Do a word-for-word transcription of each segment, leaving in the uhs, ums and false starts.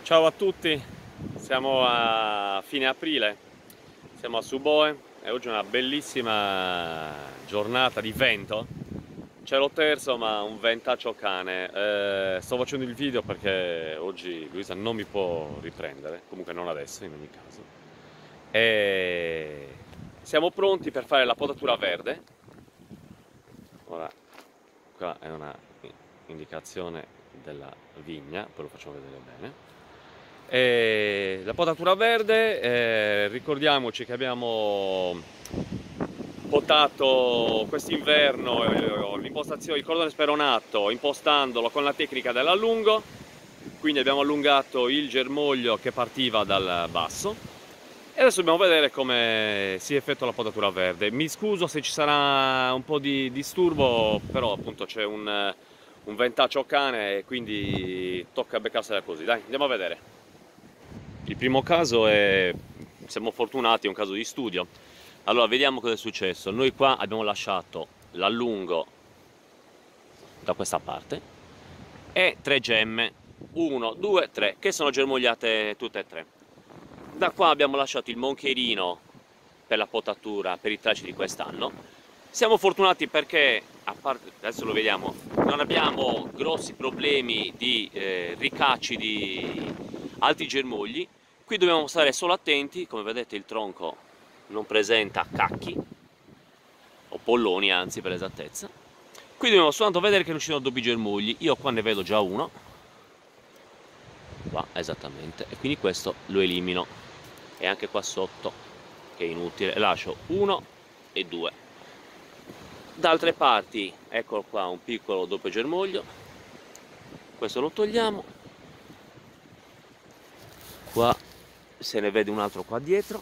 Ciao a tutti, siamo a fine aprile, siamo a Suboe e oggi è una bellissima giornata di vento. Cielo terzo ma un ventaccio cane. Eh, sto facendo il video perché oggi Luisa non mi può riprendere, comunque non adesso in ogni caso. E siamo pronti per fare la potatura verde. Ora, qua è una indicazione della vigna, poi lo facciamo vedere bene. E la potatura verde, eh, ricordiamoci che abbiamo potato quest'inverno eh, l'impostazione, il cordone speronato impostandolo con la tecnica dell'allungo, quindi abbiamo allungato il germoglio che partiva dal basso e adesso dobbiamo vedere come si effettua la potatura verde. Mi scuso se ci sarà un po' di disturbo, però appunto c'è un, un ventaccio cane e quindi tocca beccarsela così. Dai, andiamo a vedere. Il primo caso è, siamo fortunati, è un caso di studio. Allora, vediamo cosa è successo. Noi qua abbiamo lasciato l'allungo da questa parte e tre gemme, uno, due, tre, che sono germogliate tutte e tre. Da qua abbiamo lasciato il moncherino per la potatura, per i tralci di quest'anno. Siamo fortunati perché, a parte, adesso lo vediamo, non abbiamo grossi problemi di eh, ricacci di altri germogli. Qui dobbiamo stare solo attenti, come vedete il tronco non presenta cacchi, o polloni anzi per esattezza. Qui dobbiamo soltanto vedere che non ci sono doppi germogli, io qua ne vedo già uno, qua esattamente, e quindi questo lo elimino, e anche qua sotto, che è inutile, lascio uno e due. Da altre parti, eccolo qua, un piccolo doppio germoglio, questo lo togliamo, qua se ne vede un altro qua dietro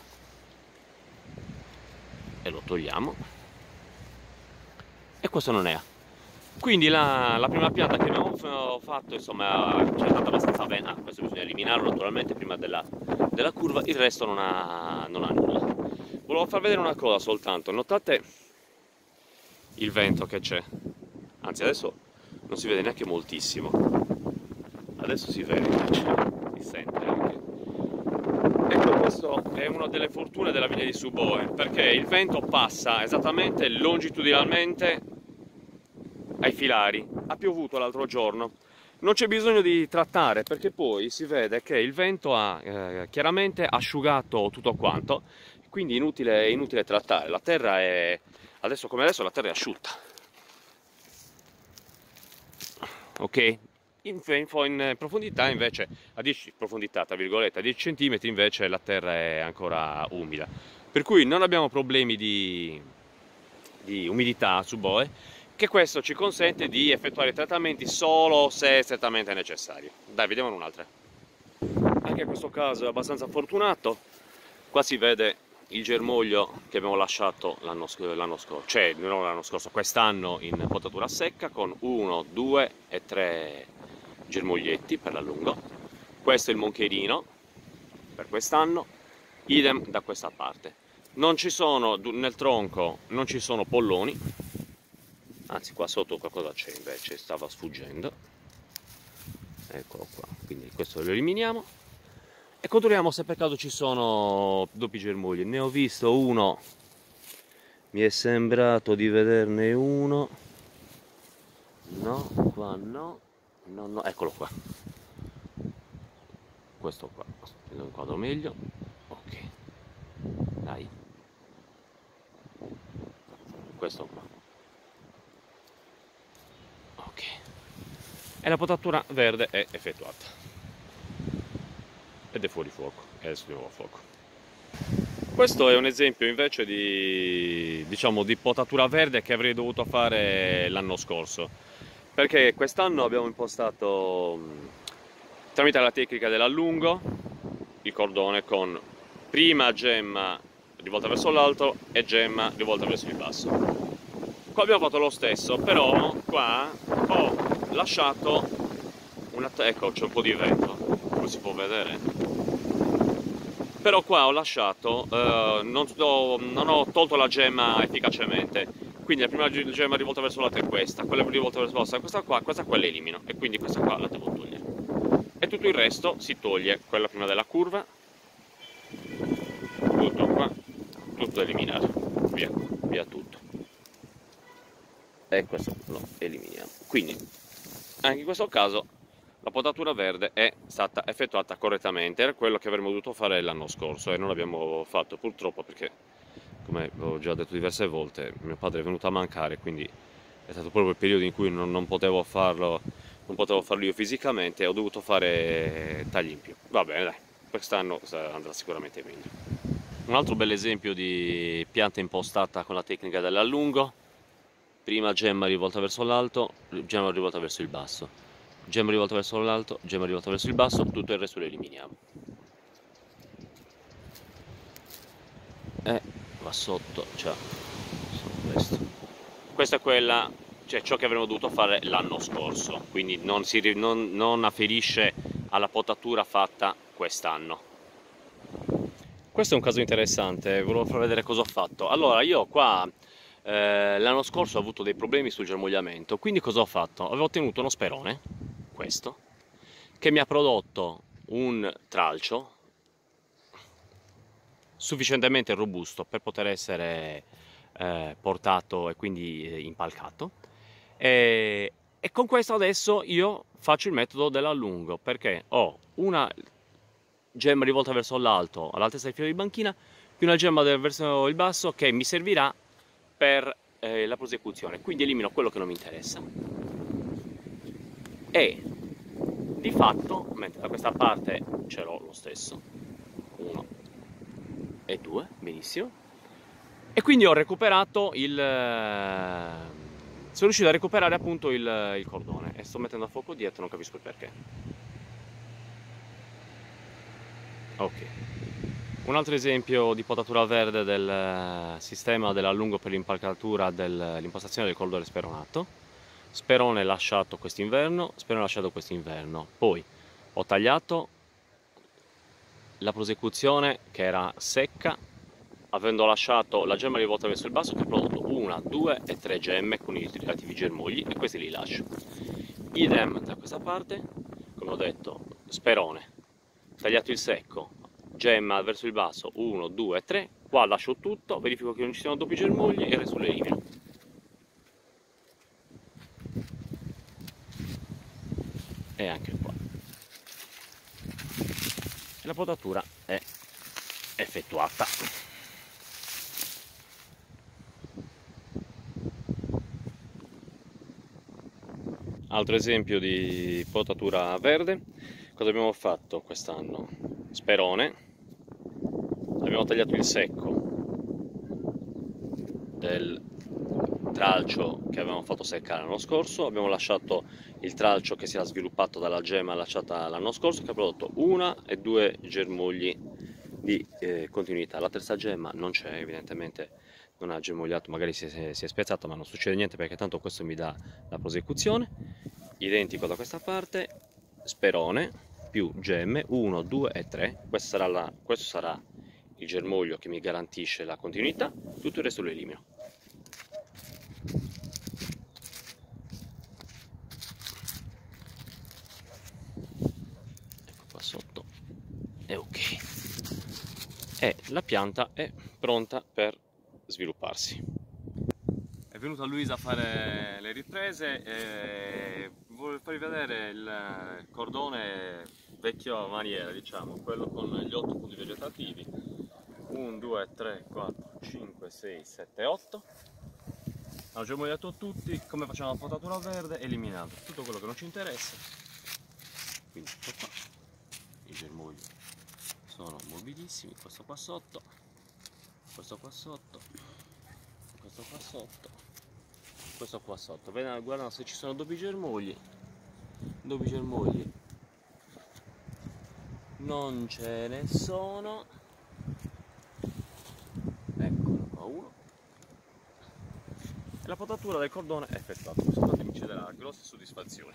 e lo togliamo, e questo non è. Quindi la, la prima pianta che abbiamo fatto, insomma, c'è stata abbastanza bene. Ah, questo bisogna eliminarlo naturalmente prima della, della curva, il resto non ha, non ha nulla. Volevo far vedere una cosa soltanto, notate il vento che c'è, anzi adesso non si vede neanche moltissimo, adesso si vede invece, si sente anche. Ecco, questo è una delle fortune della vigna di Suboe, perché il vento passa esattamente longitudinalmente ai filari. Ha piovuto l'altro giorno, non c'è bisogno di trattare perché poi si vede che il vento ha eh, chiaramente asciugato tutto quanto, quindi inutile, è inutile trattare. La terra è, adesso come adesso, la terra è asciutta. Ok? In, in profondità invece, a dieci profondità tra virgolette, a dieci centimetri invece la terra è ancora umida, per cui non abbiamo problemi di, di umidità su Suboe, che questo ci consente di effettuare i trattamenti solo se strettamente necessari. Dai, vediamo un'altra. Anche in questo caso è abbastanza fortunato, qua si vede il germoglio che abbiamo lasciato l'anno scorso, cioè non l'anno scorso, quest'anno in potatura secca, con uno, due e tre germoglietti per l'allungo. Questo è il moncherino per quest'anno, idem da questa parte. Non ci sono, nel tronco non ci sono polloni, anzi qua sotto qualcosa c'è invece, stava sfuggendo, eccolo qua, quindi questo lo eliminiamo e controlliamo se per caso ci sono doppi germogli. Ne ho visto uno, mi è sembrato di vederne uno, no, qua no. No, no, eccolo qua, questo qua, lo inquadro meglio, ok, dai, questo qua, ok, e la potatura verde è effettuata, ed è fuori fuoco, e adesso di nuovo a fuoco. Questo è un esempio invece di, diciamo, di potatura verde che avrei dovuto fare l'anno scorso, perché quest'anno abbiamo impostato tramite la tecnica dell'allungo il cordone con prima gemma rivolta verso l'alto e gemma rivolta verso il basso. Qua abbiamo fatto lo stesso, però qua ho lasciato una, ecco, c'è un po' di vento, come si può vedere, però qua ho lasciato, eh, non, ho, non ho tolto la gemma efficacemente. Quindi la prima gemma rivolta verso l'alto è questa, quella rivolta verso l'alto è questa qua, questa qua l'elimino e quindi questa qua la devo togliere. e tutto il resto si toglie, quella prima della curva, tutto qua, tutto eliminato, via, via tutto. E questo lo eliminiamo. Quindi anche in questo caso la potatura verde è stata effettuata correttamente, era quello che avremmo dovuto fare l'anno scorso e non l'abbiamo fatto purtroppo perché, come ho già detto diverse volte, mio padre è venuto a mancare, quindi è stato proprio il periodo in cui non, non potevo farlo, non potevo farlo io fisicamente e ho dovuto fare tagli in più. Va bene, dai, quest'anno andrà sicuramente meglio. Un altro bel esempio di pianta impostata con la tecnica dell'allungo: prima gemma rivolta verso l'alto, gemma rivolta verso il basso, gemma rivolta verso l'alto, gemma rivolta verso il basso, tutto il resto lo eliminiamo. E va sotto, cioè, questo. Questa è quella, cioè ciò che avremmo dovuto fare l'anno scorso, quindi non, si, non, non afferisce alla potatura fatta quest'anno. Questo è un caso interessante, volevo far vedere cosa ho fatto. Allora, io qua eh, l'anno scorso ho avuto dei problemi sul germogliamento, quindi cosa ho fatto? Avevo ottenuto uno sperone, questo, che mi ha prodotto un tralcio sufficientemente robusto per poter essere eh, portato e quindi eh, impalcato, e, e con questo adesso io faccio il metodo dell'allungo, perché ho una gemma rivolta verso l'alto all'altezza del filo di banchina più una gemma verso il basso che mi servirà per eh, la prosecuzione, quindi elimino quello che non mi interessa e di fatto, mentre da questa parte ce l'ho lo stesso, uno e due, benissimo, e quindi ho recuperato il sono riuscito a recuperare appunto il, il cordone e sto mettendo a fuoco dietro, non capisco il perché. Ok, un altro esempio di potatura verde del sistema dell'allungo per l'impalcatura dell'impostazione del cordone speronato. Sperone lasciato quest'inverno, sperone lasciato quest'inverno, poi ho tagliato la prosecuzione che era secca, avendo lasciato la gemma rivolta verso il basso che ha prodotto una, due e tre gemme con i relativi germogli, e questi li lascio. Idem da questa parte, come ho detto, sperone, tagliato il secco, gemma verso il basso, uno, due, tre, qua lascio tutto, verifico che non ci siano doppi germogli e il resto lo elimino. E anche qua. E la potatura è effettuata. Altro esempio di potatura verde. Cosa abbiamo fatto quest'anno? Sperone, abbiamo tagliato il secco del tralcio che avevamo fatto seccare l'anno scorso, abbiamo lasciato il tralcio che si era sviluppato dalla gemma lasciata l'anno scorso, che ha prodotto una e due germogli di eh, continuità. La terza gemma non c'è, evidentemente non ha germogliato, magari si è, si è spezzata, ma non succede niente perché tanto questo mi dà la prosecuzione. Identico da questa parte, sperone più gemme, uno, due e tre, questo sarà, la, questo sarà il germoglio che mi garantisce la continuità, tutto il resto lo elimino. Ecco qua sotto, è ok. E la pianta è pronta per svilupparsi. È venuta Luisa a fare le riprese e voglio farvi vedere il cordone vecchio maniera, diciamo, quello con gli otto punti vegetativi. uno, due, tre, quattro, cinque, sei, sette, otto. Ho germogliato tutti, come facciamo la potatura verde, eliminato tutto quello che non ci interessa. Quindi ecco qua, i germogli sono morbidissimi, questo qua sotto, questo qua sotto, questo qua sotto, questo qua sotto. Vedete, guardate se ci sono doppi germogli, doppi germogli non ce ne sono. Eccolo qua uno. E la potatura del cordone è effettuata, questo qua mi cederà grosse soddisfazioni.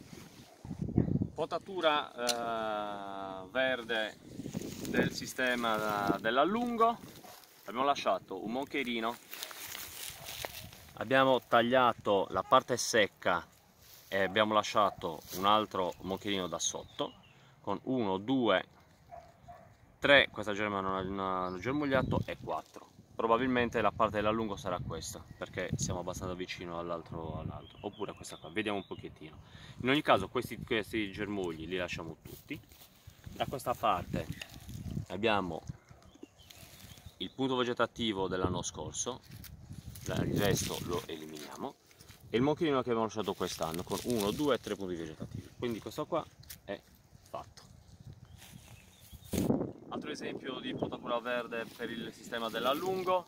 Potatura eh, verde del sistema dell'allungo. Abbiamo lasciato un moncherino, abbiamo tagliato la parte secca e abbiamo lasciato un altro moncherino da sotto. con uno, due, tre, questa gemma non ha germogliato, e quattro. Probabilmente la parte dell'allungo sarà questa, perché siamo abbastanza vicino all'altro, all'altro, oppure questa qua, vediamo un pochettino. In ogni caso questi, questi germogli li lasciamo tutti. Da questa parte abbiamo il punto vegetativo dell'anno scorso, il resto lo eliminiamo, e il moncherino che abbiamo lasciato quest'anno con uno, due e tre punti vegetativi. Quindi questo qua è fatto. Altro esempio di potatura verde per il sistema dell'allungo: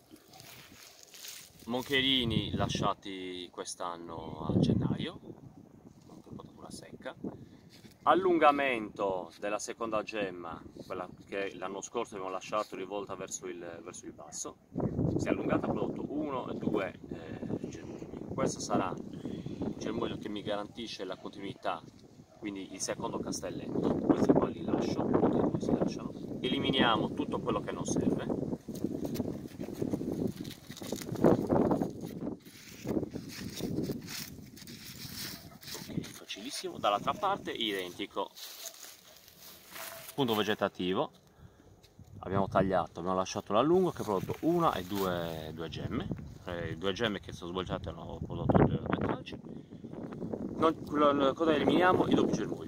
moncherini lasciati quest'anno a gennaio, potatura secca. Allungamento della seconda gemma, quella che l'anno scorso abbiamo lasciato rivolta verso il, verso il basso. Si è allungata, ha prodotto uno e due eh, germogli. Questo sarà il germoglio che mi garantisce la continuità, quindi il secondo castelletto. Questi qua li lascio, questi si lasciano. Eliminiamo tutto quello che non serve. Dall'altra parte identico, punto vegetativo, abbiamo tagliato, abbiamo lasciato l'allungo che ha prodotto una e due, due gemme, eh, due gemme che sono svolgiate hanno prodotto due tralci. Cosa eliminiamo? I doppi germogli,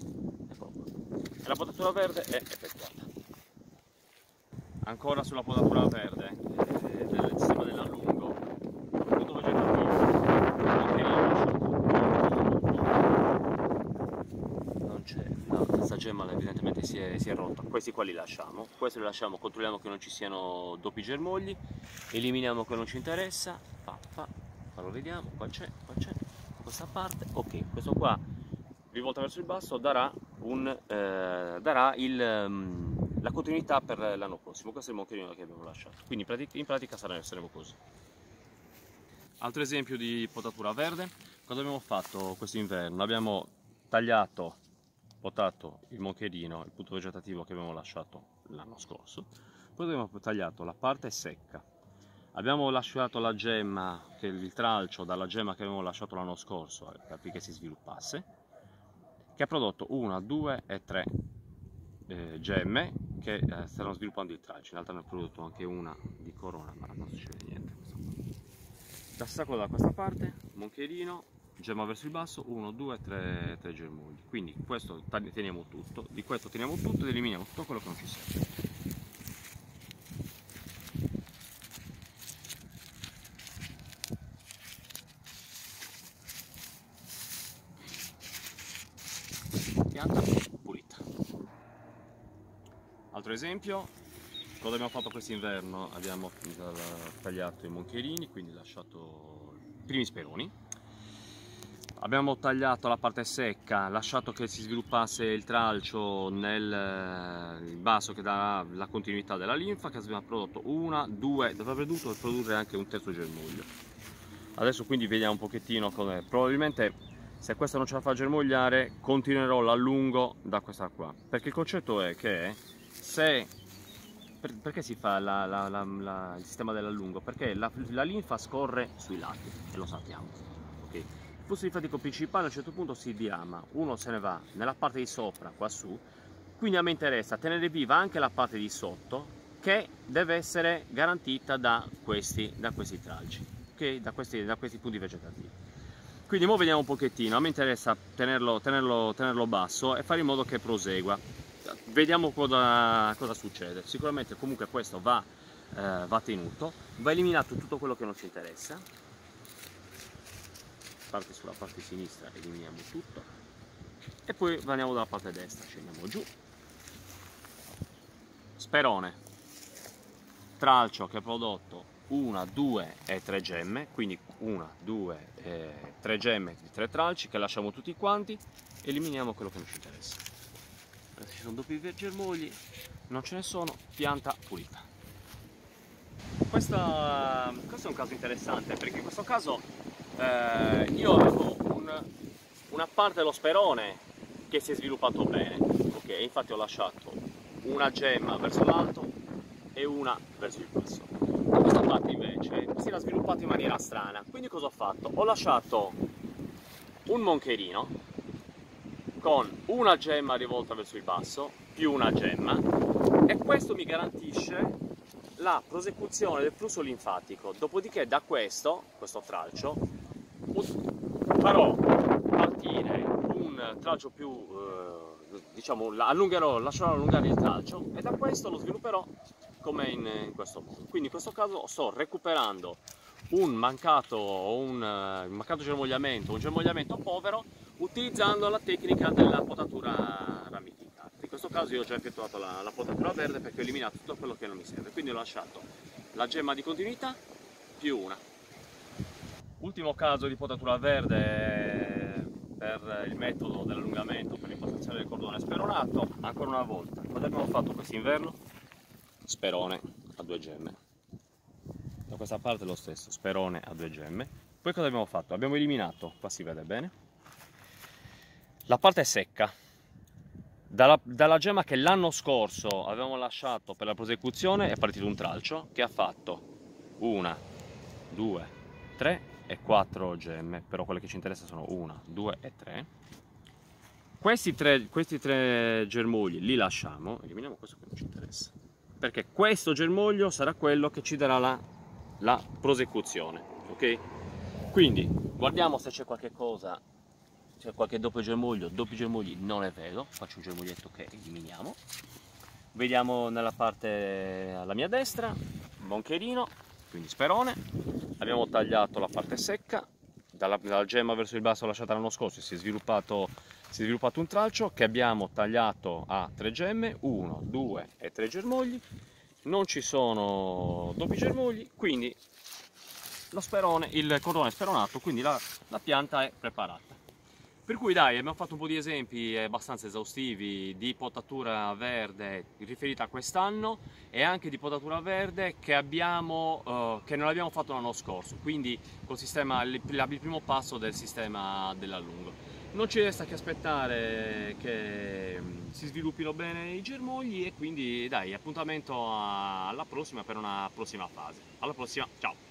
e la potatura verde è effettuata. Ancora sulla potatura verde eh, del sistema dell'allungo, punto vegetativo, no, questa gemma evidentemente si è, si è rotta. Questi qua li lasciamo, questi li lasciamo, controlliamo che non ci siano doppi germogli, eliminiamo che non ci interessa, pa, pa, fa lo vediamo, qua c'è, qua c'è, questa parte, ok, questo qua rivolta verso il basso darà, un, eh, darà il, um, la continuità per l'anno prossimo. Questo è il moncherino che abbiamo lasciato, quindi in pratica, in pratica saremo così. Altro esempio di potatura verde: cosa abbiamo fatto quest'inverno? Abbiamo tagliato, potato il moncherino, il punto vegetativo che abbiamo lasciato l'anno scorso, poi abbiamo tagliato la parte secca, abbiamo lasciato la gemma, che il tralcio dalla gemma che abbiamo lasciato l'anno scorso affinché si sviluppasse, che ha prodotto una, due e tre eh, gemme che eh, stanno sviluppando il tralcio. In realtà ne ho prodotto anche una di corona, ma non succede niente. La stessa cosa da questa parte, moncherino, gemma verso il basso, uno, due, tre, tre germogli. Quindi questo teniamo tutto, di questo teniamo tutto ed eliminiamo tutto quello che non ci serve. Pianta pulita. Altro esempio, cosa abbiamo fatto quest'inverno? Abbiamo tagliato i moncherini, quindi lasciato i primi speroni. Abbiamo tagliato la parte secca, lasciato che si sviluppasse il tralcio nel il basso che dà la continuità della linfa, che abbiamo prodotto una, due, dovrebbe dovuto produrre anche un terzo germoglio. Adesso quindi vediamo un pochettino com'è. Probabilmente se questa non ce la fa germogliare continuerò l'allungo da questa qua, perché il concetto è che se per, perché si fa la, la, la, la, il sistema dell'allungo? Perché la, la linfa scorre sui lati, e lo sappiamo, ok? Il flusso linfatico principale a un certo punto si diama, uno se ne va nella parte di sopra, qua su, quindi a me interessa tenere viva anche la parte di sotto, che deve essere garantita da questi, da questi tralci, okay? da, questi, da questi punti vegetativi. Quindi ora vediamo un pochettino, a me interessa tenerlo, tenerlo, tenerlo basso e fare in modo che prosegua. Vediamo cosa, cosa succede. Sicuramente comunque questo va, eh, va tenuto, va eliminato tutto quello che non ci interessa. Parte sulla parte sinistra eliminiamo tutto e poi andiamo dalla parte destra, scendiamo giù, sperone, tralcio che ha prodotto una, due e tre gemme, quindi una, due e tre gemme di tre tralci che lasciamo tutti quanti, eliminiamo quello che non ci interessa. Adesso ci sono doppi germogli, non ce ne sono, pianta pulita. Questa, questo è un caso interessante, perché in questo caso Eh, io avevo un, una parte dello sperone che si è sviluppato bene, ok? Infatti ho lasciato una gemma verso l'alto e una verso il basso. Da questa parte invece si era sviluppato in maniera strana, quindi cosa ho fatto? Ho lasciato un moncherino con una gemma rivolta verso il basso più una gemma, e questo mi garantisce la prosecuzione del flusso linfatico. Dopodiché da questo, questo tralcio, farò partire un tralcio più, eh, diciamo, allungherò, lascerò allungare il tralcio e da questo lo svilupperò come in, in questo modo. Quindi in questo caso sto recuperando un mancato, un, un mancato germogliamento, un germogliamento povero, utilizzando la tecnica della potatura ramificata. In questo caso io ho già effettuato la, la potatura verde perché ho eliminato tutto quello che non mi serve, quindi ho lasciato la gemma di continuità più una. Ultimo caso di potatura verde per il metodo dell'allungamento per l'impostazione del cordone speronato. Ancora una volta, cosa abbiamo fatto quest'inverno? Sperone a due gemme. Da questa parte lo stesso, sperone a due gemme. Poi cosa abbiamo fatto? Abbiamo eliminato, qua si vede bene, la parte secca. Dalla, dalla gemma che l'anno scorso avevamo lasciato per la prosecuzione è partito un tralcio che ha fatto una, due, tre e quattro gemme, però quelle che ci interessano sono una, due e tre. Questi tre, questi tre germogli li lasciamo, eliminiamo questo che non ci interessa, perché questo germoglio sarà quello che ci darà la, la prosecuzione, ok? Quindi guardiamo se c'è qualche cosa, c'è qualche doppio germoglio. Doppi germogli non è vero, faccio un germoglietto che eliminiamo. Vediamo nella parte alla mia destra, moncherino, quindi sperone. Abbiamo tagliato la parte secca, dalla, dalla gemma verso il basso lasciata l'anno scorso si è sviluppato, si è sviluppato un tralcio che abbiamo tagliato a tre gemme, uno, due e tre germogli. Non ci sono doppi germogli, quindi lo sperone, il cordone speronato, quindi la, la pianta è preparata. Per cui dai, abbiamo fatto un po' di esempi abbastanza esaustivi di potatura verde riferita a quest'anno e anche di potatura verde che, abbiamo, uh, che non abbiamo fatto l'anno scorso, quindi col sistema, il, il primo passo del sistema dell'allungo. Non ci resta che aspettare che si sviluppino bene i germogli e quindi dai, appuntamento alla prossima per una prossima fase. Alla prossima, ciao!